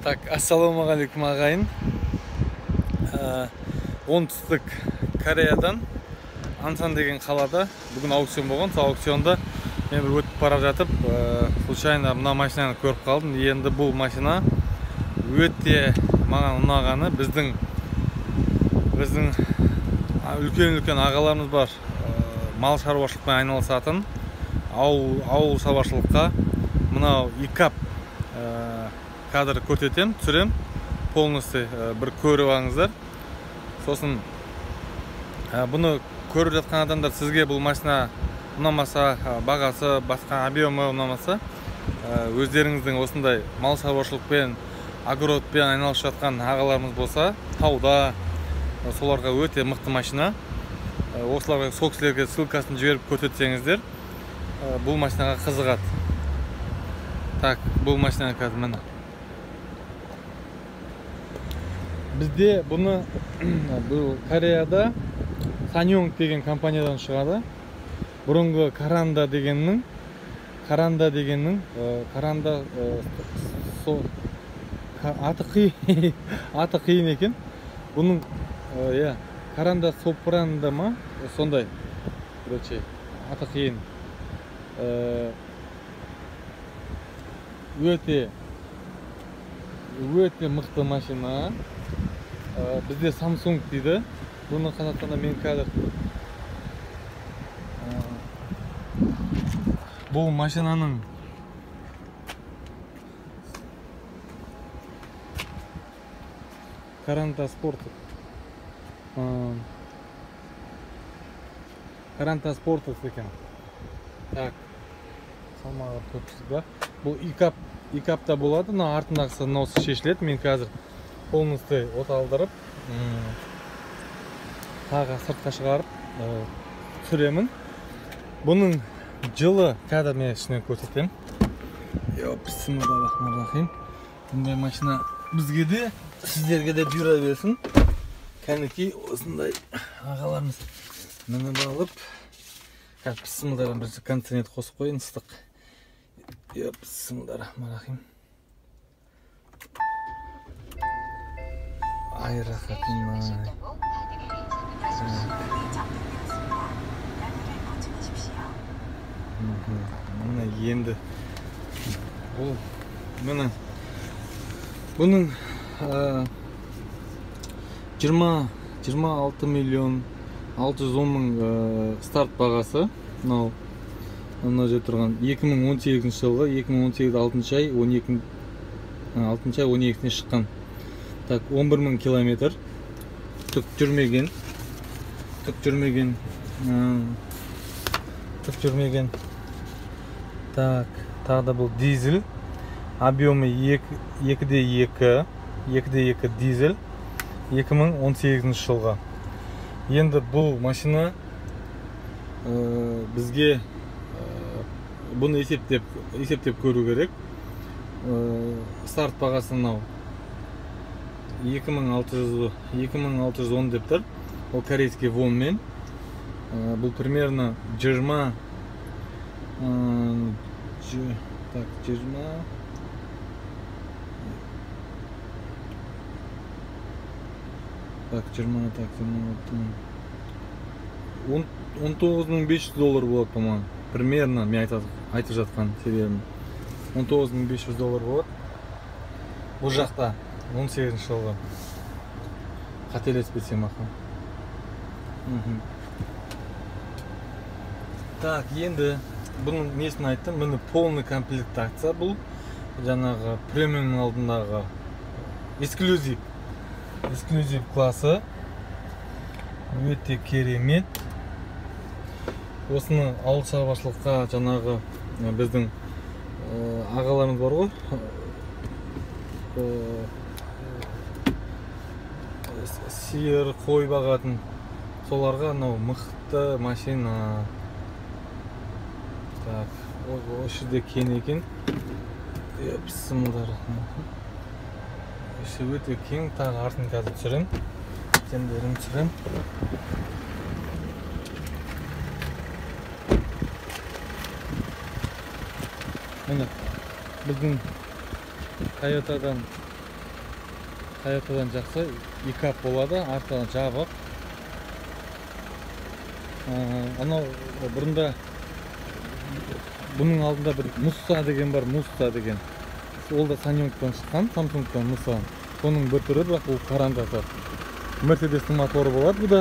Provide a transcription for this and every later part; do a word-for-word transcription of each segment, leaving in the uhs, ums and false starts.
Так, ассалаумағалейкум ағайын. Оңтүстік Кореядан Ансан деген қалада бүгін аукцион болған. Сол аукционда мен бір өтіп бара жатып, случайно мына машинаны көріп қалдым. Енді бұл машина өте маған ұнағаны, біздің біздің үлкен-үлкен ағаларымыз бар, мал шаруашылықпен айналысатын, ауыл ауыл шаруашылыққа мынау икап кадр көрсетем, түсірем, полностью бір көріп алыңыздар. Сосын бұны көріп жатқан адамдар, сізге бұл машина ұнамаса, бағасы, басқа объемы ұнамаса, өздеріңіздің осындай мал шаруашылықпен, огородпен айналысып жатқан ағаларымыз болса, тауда, соларға өте мықты машина. Осыларға сол кісілерге ссылкасын жіберіп көрсетсеңіздер, бұл машинаға қызығады. Так, бұл машина қазір міне. Бізде бұны бұл Кореяда Саньонг деген компаниядан шығады. Бұрынғы Каранда дегеннің Каранда дегеннің Каранда аты қиын аты қиын екен. Бұның я Каранда Сопранда ма? Сондай. Короче, аты қиын. Өте өте мықты машина. Бізде Samsung дейді. Бұны Қазақстанда мен қазір бұл машинаның Каранда Спорт Каранда Спорт екен. Так, салмағы төрт жүз бар. Бұл икап икапта болады. Мына артындағысы мынаусы шешіледі. Мен қазір полностью от алдырып, тағы сыртқа шығарып түсіремін. Бұның жылы қазір мен ішінен көрсетемін. Бисмиллахиррахманиррахим. Бұндай машина бізге де, сіздерге де бұйыра берсін. Кәнекей осындай ағаларымыз мініп алып, бисмиллахиррахманиррахим, бірінші кондиционер қосып қойын, ыстық. Бисмиллахиррахманиррахим. Ай, рахатым ай. Мына енді бұл мына бұның жиырма алты миллион алты жүз он мың старт бағасы. Мынау мына жерде тұрған екі мың он сегізінші жылғы, екі мың он сегіз алтыншы ай он екі алтыншы ай он екісіне шыққан. Так, он бір мың километр. Түк жүрмеген. Түк жүрмеген. Түк жүрмеген. Так, тағы да бұл дизель. Объемы екі де екі. екі де екі дизель. екі мың он сегізінші жылға. Енді бұл машина бізге бұны есептеп есептеп көру керек. Старт бағасы мынау екі мың алты жүз он деп тұр. Ол корейский вонмен. Бұл примерно жиырма так, жиырма так, жиырма так, он тоғыз мың бес жүз доллар болады, по-моему. Примерно мен айтып жатқан себебім. он тоғыз мың бес жүз доллар болады. Бұл жақта он сегізінші жылғы. Қателеспесем аха. Так, енді бұның несін айттым? Міне полный комплектация бұл. Жаңағы премиум алдындағы эксклюзив. Эксклюзив классы. Өте керемет. Осыны ауыл шаруашылыққа жаңағы біздің ағаларымыз бар ғой. Сиыр, қой бағатын, соларға мынау мықты машина. Так, осы жерде кен екен. Бисмиллахиррахманиррахим. Осы өте кен, тағы артын қазір түсірем. Сендерін түсірем. Міне, біздің Toyota'dan Toyota'dan жақсы, икап болады, артынан жабық. Анау бұрында бұның алдында бір Муса деген бар, Муса деген. Ол да Sanyong'тан шыққан, Samsung'тан Муса. Соның бір түрі, бірақ ол қарандасы. Mercedes'тің моторы болады бұл да.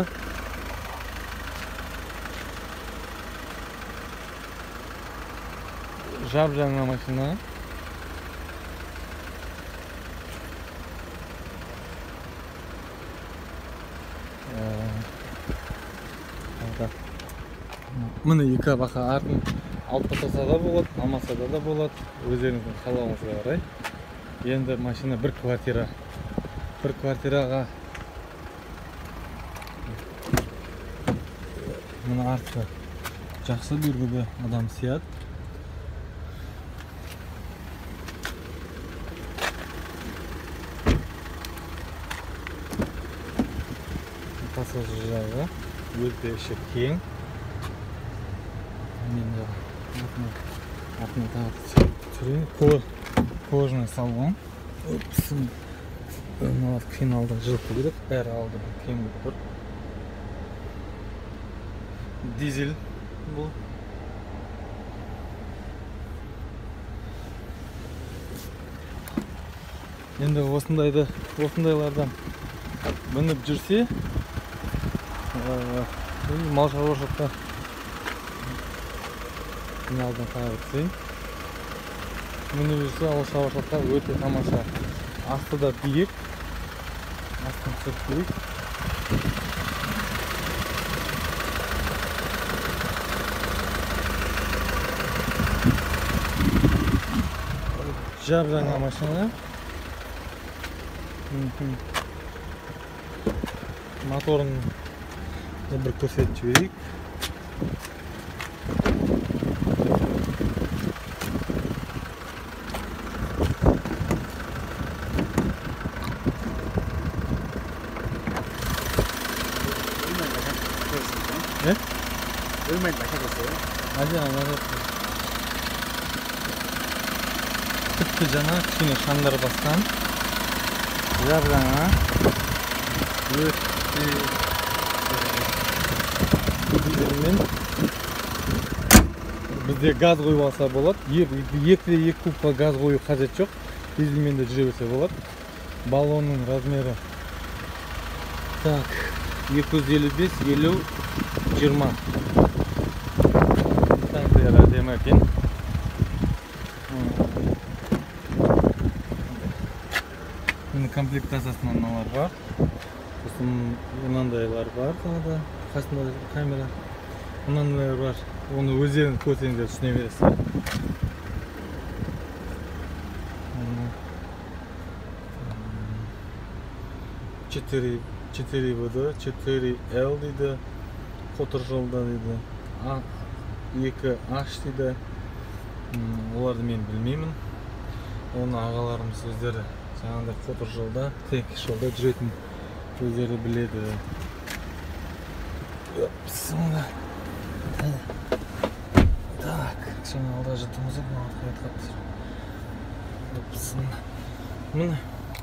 Жап-жаңа машина. Міне екі бақа артын алып тастаса да болады, алмаса да болады, өздеріңіздің қалауыңызға қарай. Енді машина бір квартира. Бір квартираға міне арты жақсы, бергі адам сият. Пассажир жағы өте іші кең. Мен артына тағы түсірейін. Кожный салон. Финалда жылқы керек, бәрі алды кең тұр. Дизель бұл. Енді осындайды, осындайлардан мініп жүрсе, мал шаруашылықта финалдан тағы түсейін. Мініп жүрсе, ауыл шаруашылықта өте тамаша. Асты да биік. Астын түсіп биік. Жап-жаңа машина. Моторын бір көрсетіп жіберейік. Ölmeyin başakası. Hadi anladım. Tıpkı cana kişinin şanları bastan. Жап-жаңа. Дизельмен. Бізде газ қойып алса болады. Екі кубқа газ қою қажет жоқ. Дизельмен де жүре берсе болады. Баллонның размері. Так, екі жүз елу бес, елу, жиырма. Станцияда әдемі екен. Комплектациясында мыналар бар. Сосын мынандайлар бар, тағы қасында камера. Мынандайлар бар. Оны өздеріңіз көрсеңіздер түсіне бересіздер. четыре вэ дэ, четыре эл дейді. Қотыр жолда дейді. екі аш дейді. Оларды мен білмеймін. Оны ағаларымыз өздері жаңағыдай қотыр жолда, тек жолда жүретін өздері біледі. Bismillah. Так, жаңа алда жұртымыз ек, маған қайт қаптыр. Bismillah. Міне.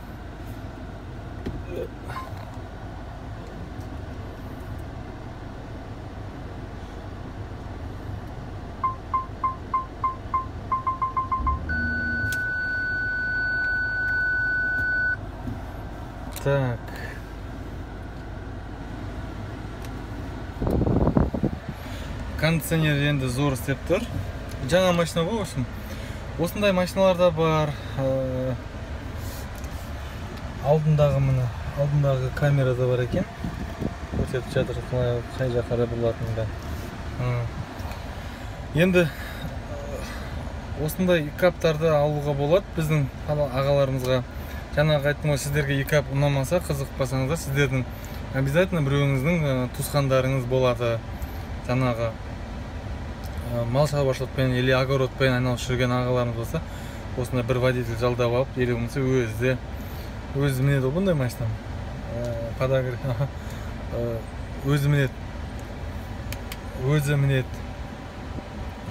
Так. Кондиционер енді зор істеп тұр. Жаңа машина ғой осым. Осындай машиналарда бар. Алдындағы міне, алдындағы камерада бар екен. Көрсетіп жатыр, қай жаққа бұрылатынында. Енді осындай икаптарды алуға болады біздің ағаларымызға. Жаңағы айттым ғой, сіздерге икап ұнамаса, қызықпасаңыздар, сіздердің обязательно біреуіңіздің туысқандарыңыз болады. Жаңағы мал шаруашылықпен или огородпен айналысып жүрген ағаларымыз болса, осында бір водитель жалдап алып, или болмаса өзі өзі мінеді ғой бұндай машина. Подагр өзі мінеді. Өзі мінеді.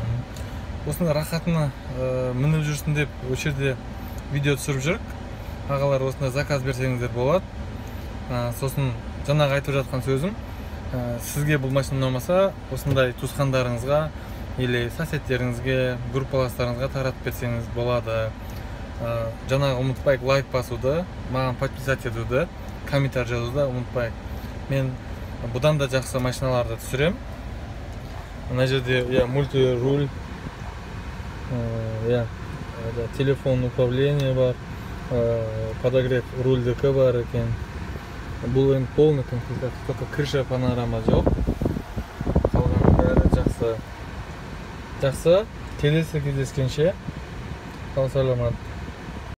Осында рахатына мініп жүрсін деп осы жерде видео түсіріп жүрік. агалар осындай заказ берсеңиздер болот. Сосын жанагы айтып жаткан сөзүм, сизге бул машина ұнамаса, осындай туысқандарыңызга или соседтериңизге, группалаштарыңызга таратып берсеңиз болады. Жанагы унутпайк лайк басууду, мага подписать этүүдү, комментарий жазууду унутпайк. Мен будан да жакшы машиналарды түшүрөм. Мына жерде я мультируль, я телефон управления бар, подогрев рульдики бар экен. Бул эми полный комплект, только крыша панорама жок. Калганы баары жакшы. Жакшы, келесі кездескенше. Сау саламат.